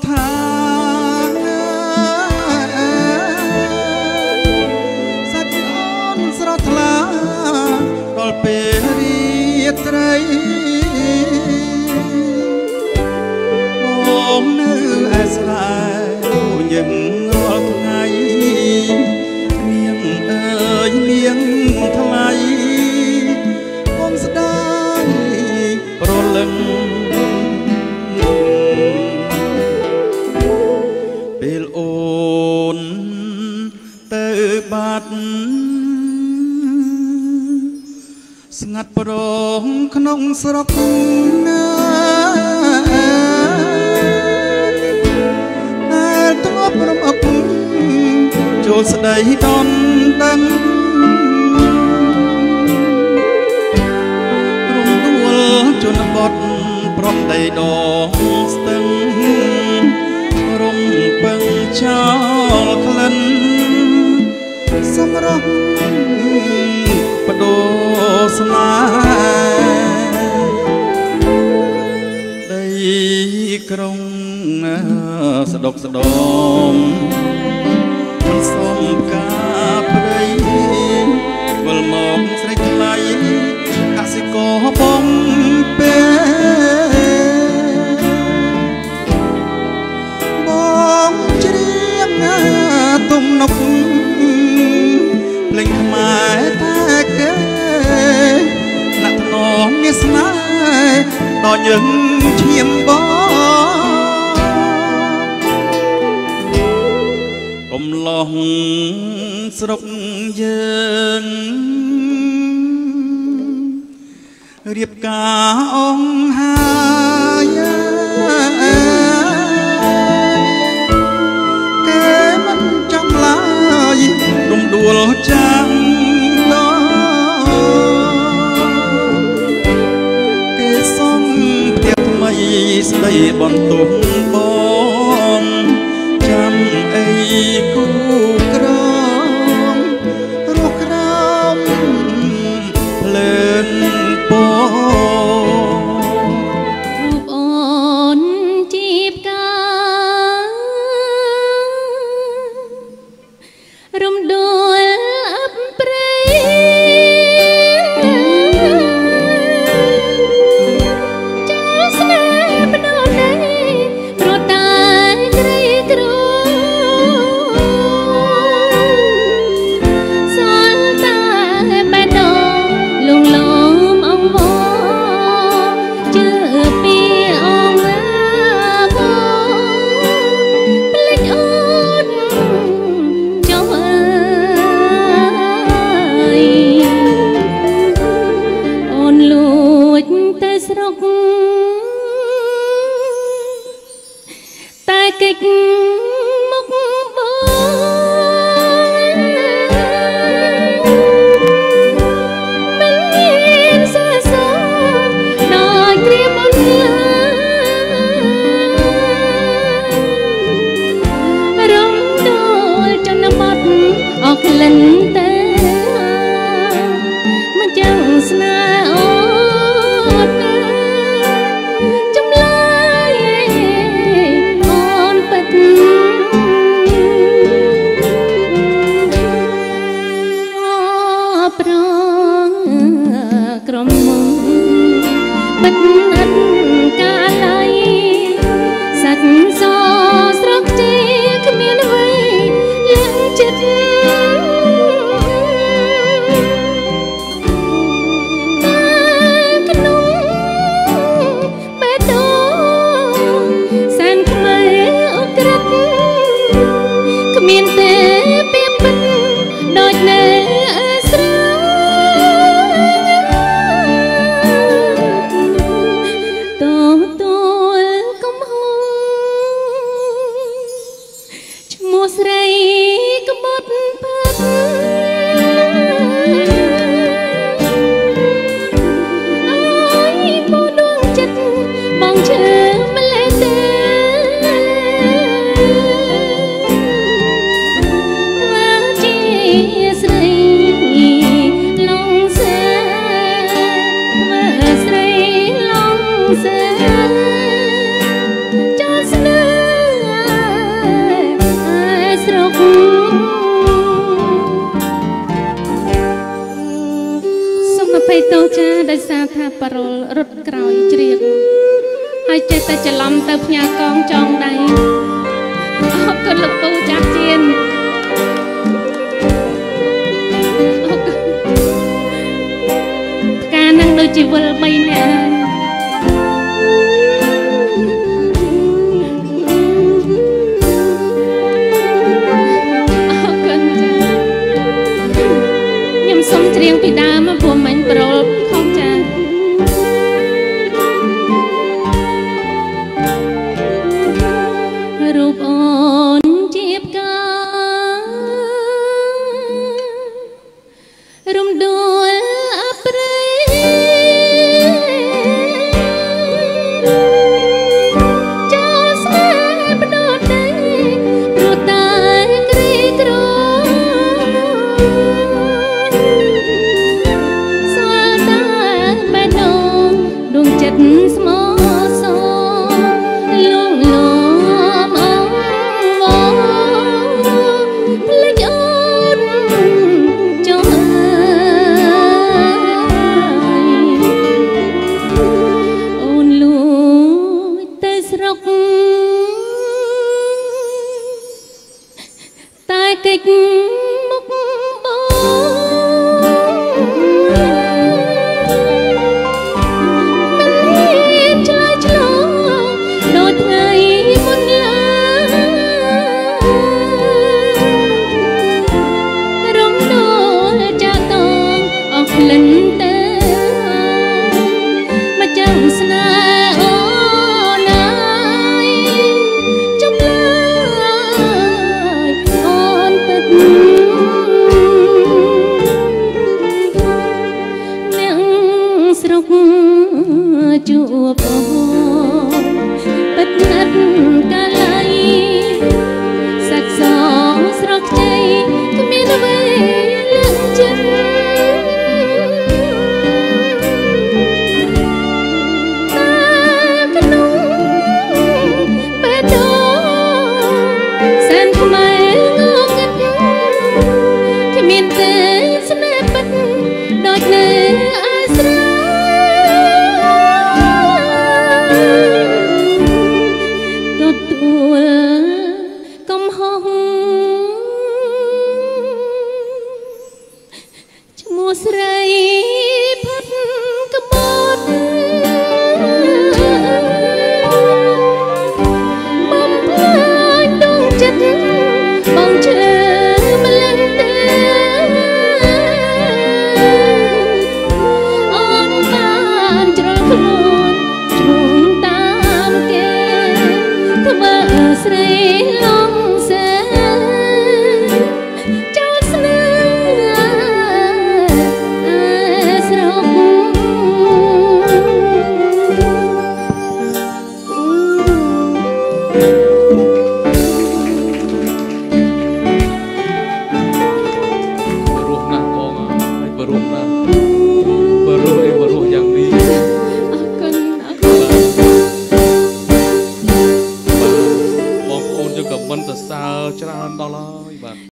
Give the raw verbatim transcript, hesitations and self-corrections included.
ថាសាច់អូនស្រស់ថ្លាដល់ពេលរាត្រីបងនៅឯស្រែយើងរាល់ថ្ងៃនាងអើយនាងថ្លៃបងស្ដាយរលឹងពេលអូនទៅបាត់ស្ងាត់ប្រងក្នុងស្រុកណាដែលធ្លាប់រំអឹកចូលស្ដីដំដឹងរំដួលជនបទប្រំដីដងស្ទឹងរំពឹងចោលក្លិនសម្រស់បដូរស្នេហ៍ដីក្រុងស្ដុកស្ដមមិនសមការព្រៃវិលមកស្រេចថ្លៃកសិករបងពេលបងច្រៀងទំនុកភ្លេងខ្មែរតែគេណាក់ថ្នមមានស្នេហ៍ដល់យើងឈាមបងកំឡោះស្រុកយើងរៀបការអង្ហាយគេមិនចាំឡើយរំដួលចាំងគេសុំផ្ទះថ្មីស្ដីបន្ទប់បងចាំអីគូក្រមរស់ក្រមភ្លើនពអូនជីបការំដួលអបព្រៃចូលស្នេហ៍បដូរនៃប្រតែក្រីក្រសល់តែបេះដូងលងលំអង្វរជឿពីអងឡាបងភ្លេចអូនចុះអើយអូនលួចទៅស្រុកតែកិច្ចមុខបងមិនមានសរសើរដល់គ្រាបអន្លារំដួលជនបទអស់ក្លិនតែមិនចឹងស្នេហ៍អូនណាចម្លើយអូនពិតអប្រងក្រមុំបិទអត់កាល័យសាច់សស្រកជាគ្មានអ្វីលះចិត្តច្រឡំទៅផ្ញើកងចងដៃអរគុណលោកពូចាស់ជៀនអរគុណផ្កានឹងដូចជាវិលបីនាក់សុំច្រៀងពីដើមព្រោះមិញប្រូលខុសចារូបអូនជាផ្ការំដួលអព្រៃចូលស្នេហ៍បដោតដីព្រោះតែក្រីក្រស្មោសលងលមអងវភ្លេចអូនចុះអូនលួចទៅស្រុកតែកិច្ចមុខបងលិនទៅមកចាំស្នេហ៍អូនណាយចំលើយអូនពិតអ្នកស្រុកជួបអូនពិតណាត់កាល័យសាច់សងស្រុកជ័យគ្មានអ្វីលើកចិត្តមានតែស្នេហ៍ពិតដូចនៅអាស្រ័យទទួលកំហុសឈ្មោះស្រីផិតកបត់បំផ្លាញដងចិត្តបងជឿម្លឹងទេស្រីឡងសែចូលស្នេហ៍ស្រុកបរោះណាស់បងហើយបរោះណាស់បរោះអីបរោះយ៉ាងនេះអរគុណអរគុណបងប្អូនយើងក៏មិនសរសើរច្រើនដល់ហើយបាទ